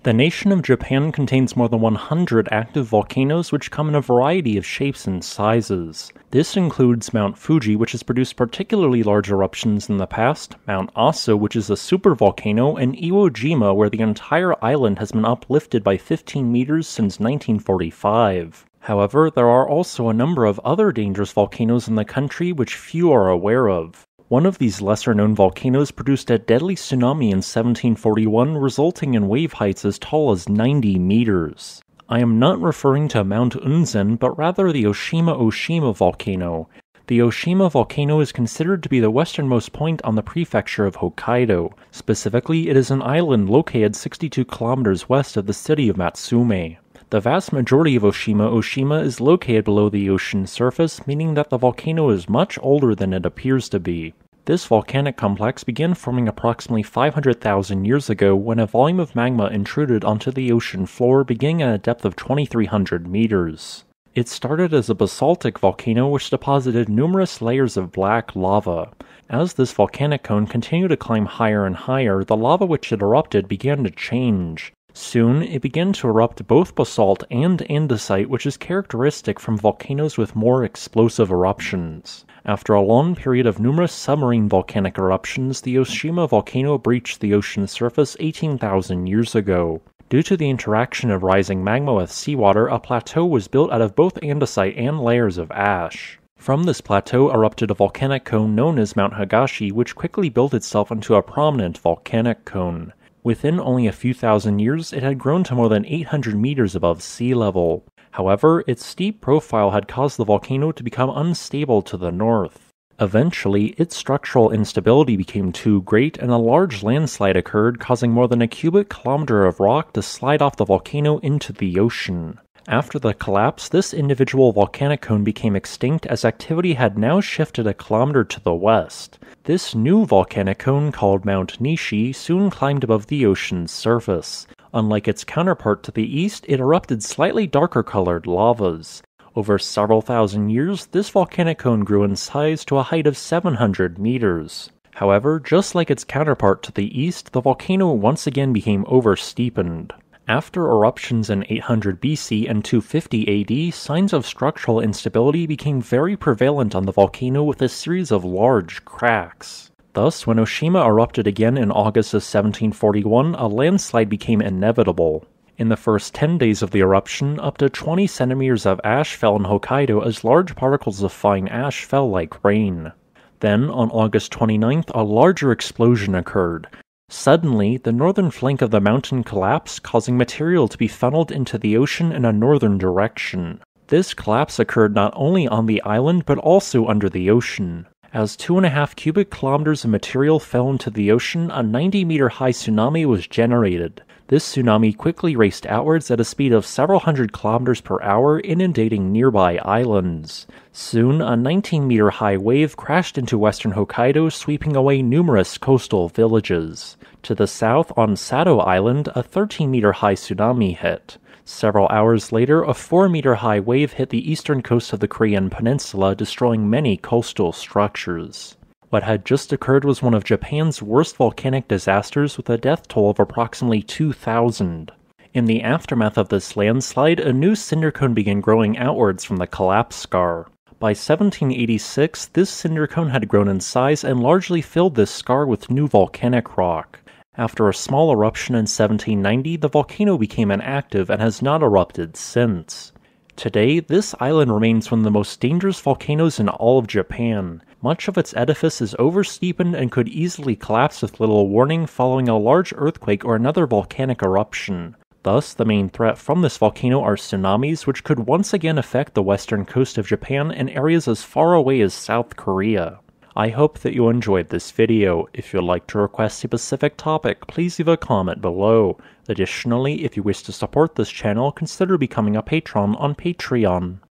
The nation of Japan contains more than 100 active volcanoes which come in a variety of shapes and sizes. This includes Mount Fuji, which has produced particularly large eruptions in the past, Mount Aso, which is a supervolcano, and Iwo Jima, where the entire island has been uplifted by 15 meters since 1945. However, there are also a number of other dangerous volcanoes in the country which few are aware of. One of these lesser-known volcanoes produced a deadly tsunami in 1741, resulting in wave heights as tall as 90 meters. I am not referring to Mount Unzen, but rather the Oshima Oshima volcano. The Oshima volcano is considered to be the westernmost point on the prefecture of Hokkaido. Specifically, it is an island located 62 kilometers west of the city of Matsume. The vast majority of Oshima Oshima is located below the ocean surface, meaning that the volcano is much older than it appears to be. This volcanic complex began forming approximately 500,000 years ago when a volume of magma intruded onto the ocean floor beginning at a depth of 2,300 meters. It started as a basaltic volcano which deposited numerous layers of black lava. As this volcanic cone continued to climb higher and higher, the lava which had erupted began to change. Soon, it began to erupt both basalt and andesite, which is characteristic from volcanoes with more explosive eruptions. After a long period of numerous submarine volcanic eruptions, the Oshima volcano breached the ocean surface 18,000 years ago. Due to the interaction of rising magma with seawater, a plateau was built out of both andesite and layers of ash. From this plateau erupted a volcanic cone known as Mount Higashi, which quickly built itself into a prominent volcanic cone. Within only a few thousand years, it had grown to more than 800 meters above sea level. However, its steep profile had caused the volcano to become unstable to the north. Eventually, its structural instability became too great and a large landslide occurred, causing more than a cubic kilometer of rock to slide off the volcano into the ocean. After the collapse, this individual volcanic cone became extinct as activity had now shifted a kilometer to the west. This new volcanic cone, called Mount Nishi, soon climbed above the ocean's surface. Unlike its counterpart to the east, it erupted slightly darker colored lavas. Over several thousand years, this volcanic cone grew in size to a height of 700 meters. However, just like its counterpart to the east, the volcano once again became oversteepened. After eruptions in 800 BC and 250 AD, signs of structural instability became very prevalent on the volcano with a series of large cracks. Thus, when Oshima erupted again in August of 1741, a landslide became inevitable. In the first 10 days of the eruption, up to 20 centimeters of ash fell in Hokkaido as large particles of fine ash fell like rain. Then, on August 29th, a larger explosion occurred. Suddenly, the northern flank of the mountain collapsed, causing material to be funneled into the ocean in a northern direction. This collapse occurred not only on the island, but also under the ocean. As 2.5 cubic kilometers of material fell into the ocean, a 90-meter-high tsunami was generated. This tsunami quickly raced outwards at a speed of several hundred kilometers per hour, inundating nearby islands. Soon, a 19-meter-high wave crashed into western Hokkaido, sweeping away numerous coastal villages. To the south, on Sado Island, a 13-meter-high tsunami hit. Several hours later, a 4-meter-high wave hit the eastern coast of the Korean peninsula, destroying many coastal structures. What had just occurred was one of Japan's worst volcanic disasters with a death toll of approximately 2,000. In the aftermath of this landslide, a new cinder cone began growing outwards from the collapse scar. By 1786, this cinder cone had grown in size and largely filled this scar with new volcanic rock. After a small eruption in 1790, the volcano became inactive and has not erupted since. Today, this island remains one of the most dangerous volcanoes in all of Japan. Much of its edifice is oversteepened and could easily collapse with little warning following a large earthquake or another volcanic eruption. Thus, the main threat from this volcano are tsunamis, which could once again affect the western coast of Japan and areas as far away as South Korea. I hope that you enjoyed this video. If you'd like to request a specific topic, please leave a comment below. Additionally, if you wish to support this channel, consider becoming a patron on Patreon.